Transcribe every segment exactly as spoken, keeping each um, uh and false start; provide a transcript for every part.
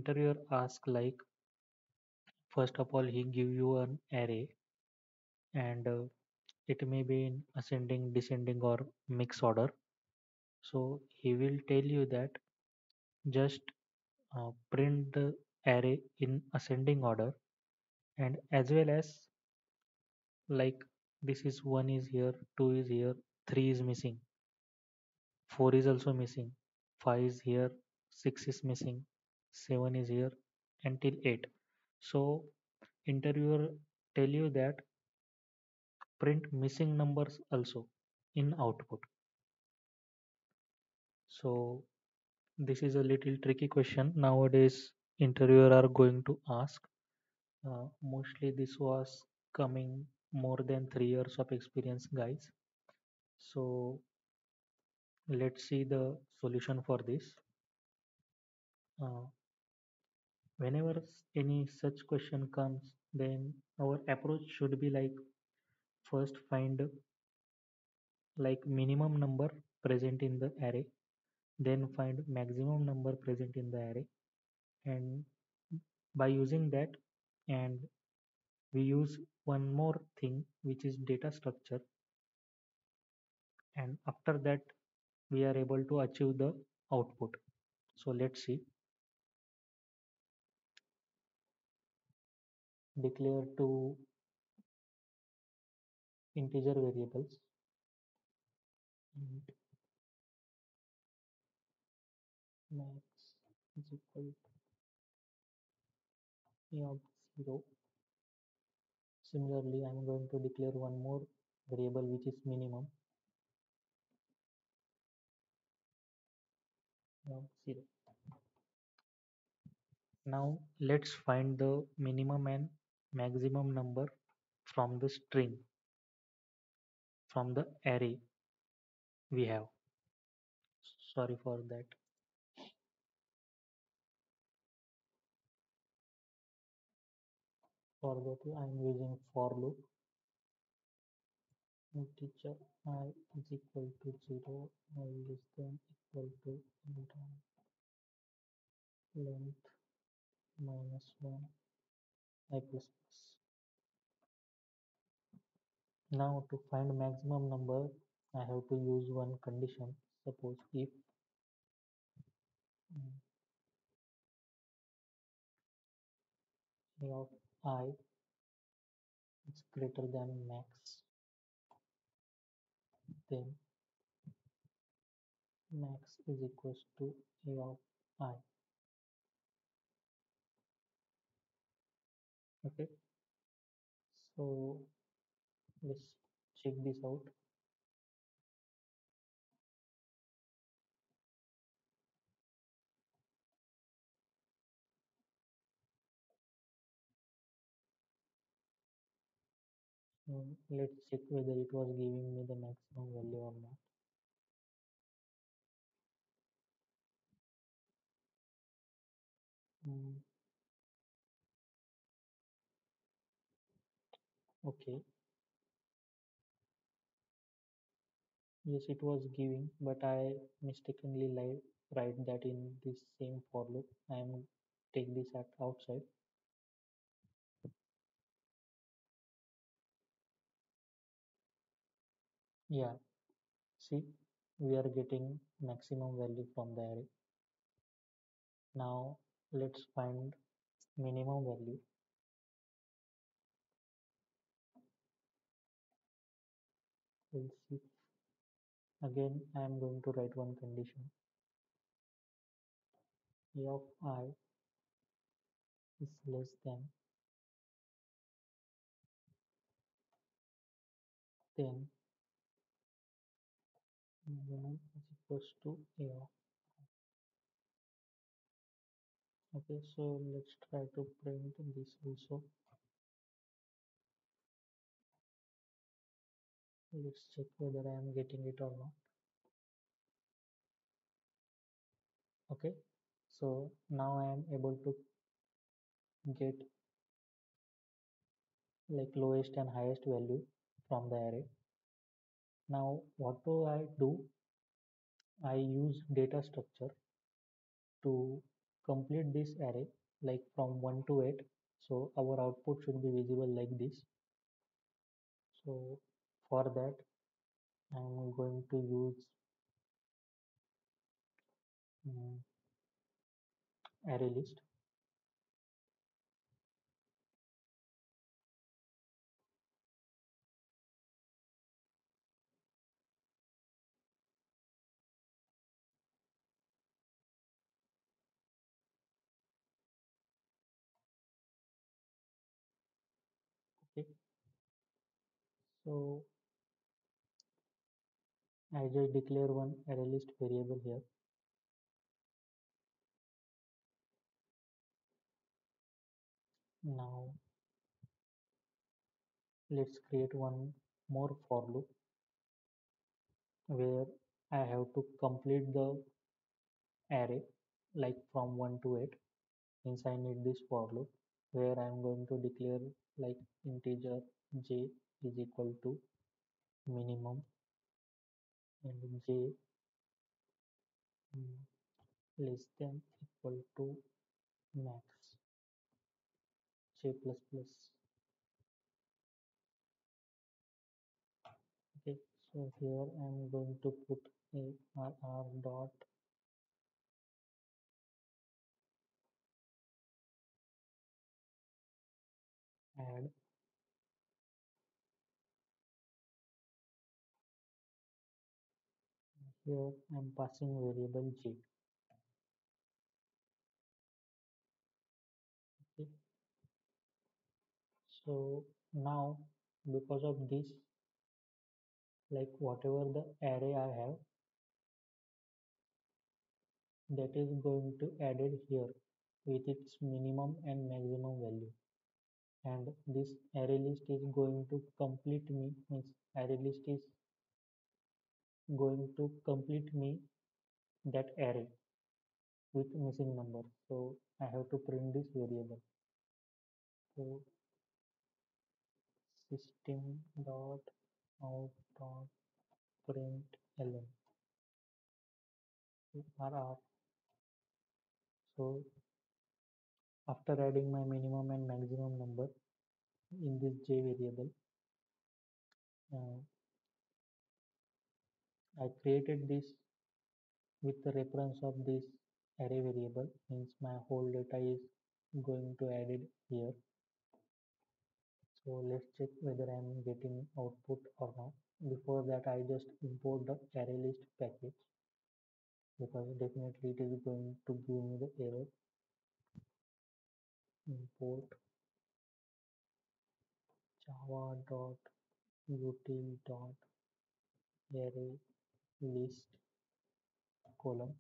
interviewer asks like, first of all he give you an array, and uh, it may be in ascending, descending, or mix order. So he will tell you that just uh, print the array in ascending order, and as well as like this is one is here, two is here, three is missing, four is also missing, five is here, six is missing, seven is here, until eight. So interviewer tell you that print missing numbers also in output. So this is a little tricky question nowadays interviewer are going to ask. Uh, mostly this was coming more than three years of experience, guys. So let's see the solution for this. Uh, Whenever s- any such question comes, then our approach should be like, first find like minimum number present in the array, then find maximum number present in the array, and by using that, and we use one more thing which is data structure, and after that we are able to achieve the output. So let's see. Declare two integer variables, int max is equal to a of zero. Similarly, I'm going to declare one more variable which is minimum, of zero. Now let's find the minimum and maximum number from the string, from the array we have. Sorry for that. For that I'm using for loop. Integer I is equal to zero, I less than equal to int length minus one, I plus plus. Now to find maximum number, I have to use one condition. Suppose if mm, a of I is greater than max, then max is equals to a of I. Okay, so let's check this out. Mm, let's check whether it was giving me the maximum value or not. Mm, okay, yes, it was giving, but I mistakenly li- write that in this same for loop. I am take this at outside. Yeah, see, we are getting maximum value from the array. Now let's find minimum value. We'll see. Again, I am going to write one condition. A of I is less than ten, minimum is equals to A of. Okay, so let's try to print this also. Let's check whether I am getting it or not. Okay, so now I am able to get like lowest and highest value from the array. Now what do I do? I use data structure to complete this array like from one to eight. So our output should be visible like this. So for that I'm going to use um, array list. Okay. So I just declare one array list variable here. Now let's create one more for loop where I have to complete the array like from one to eight. Hence I need this for loop where I am going to declare like integer j is equal to minimum and j mm, less than equal to max j plus plus. Okay, so here I am going to put a rr dot add. Here I am passing variable j. Okay, so now because of this, like whatever the array I have, that is going to added here with its minimum and maximum value, and this array list is going to complete me means array list is going to complete me that array with missing number. So I have to print this variable. So system dot out dot print ln rr. So after adding my minimum and maximum number in this j variable, uh, I created this with the reference of this array variable, means my whole data is going to add it here. So let's check whether I am getting output or not. Before that I just import the array list package because definitely it is going to give me the error. Import java dot util dot array list column.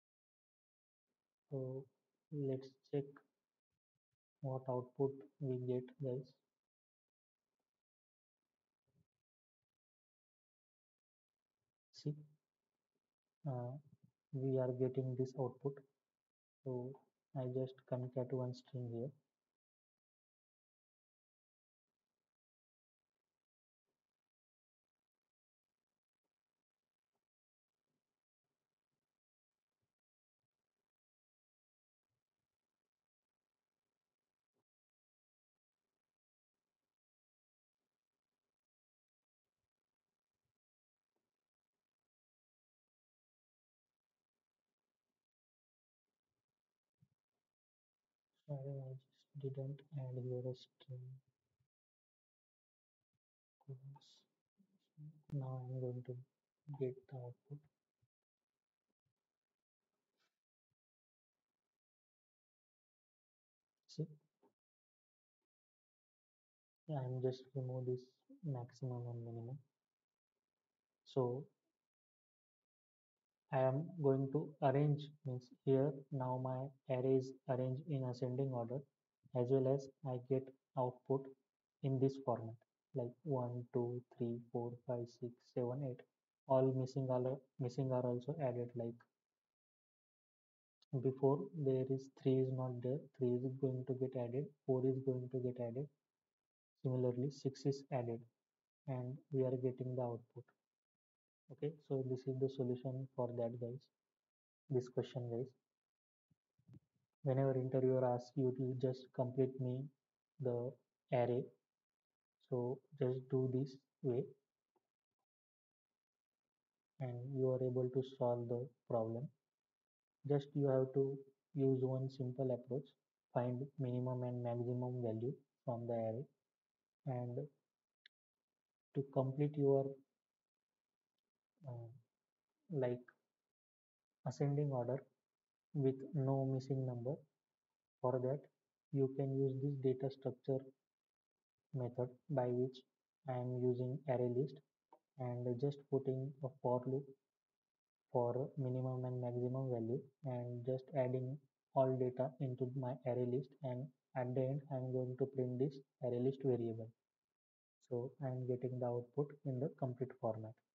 So let's check what output we get, guys. See, uh, we are getting this output. So I just concat one string here. Sorry, I just didn't add here a string. Now I'm going to get the output. See, I'm just remove this maximum and minimum. So I am going to arrange, means here now my array is arranged in ascending order, as well as I get output in this format like one, two, three, four, five, six, seven, eight. All missing are missing are also added, like before there is three is not there, three is going to get added, four is going to get added. Similarly, six is added and we are getting the output. Okay, so this is the solution for that, guys. This question, guys. Whenever interviewer asks you to just complete me the array, so just do this way and you are able to solve the problem. Just you have to use one simple approach, find minimum and maximum value from the array, and to complete your uh, like ascending order with no missing number. For that, you can use this data structure method by which I am using array list and just putting a for loop for minimum and maximum value and just adding all data into my array list, and at the end I am going to print this array list variable. So I am getting the output in the complete format.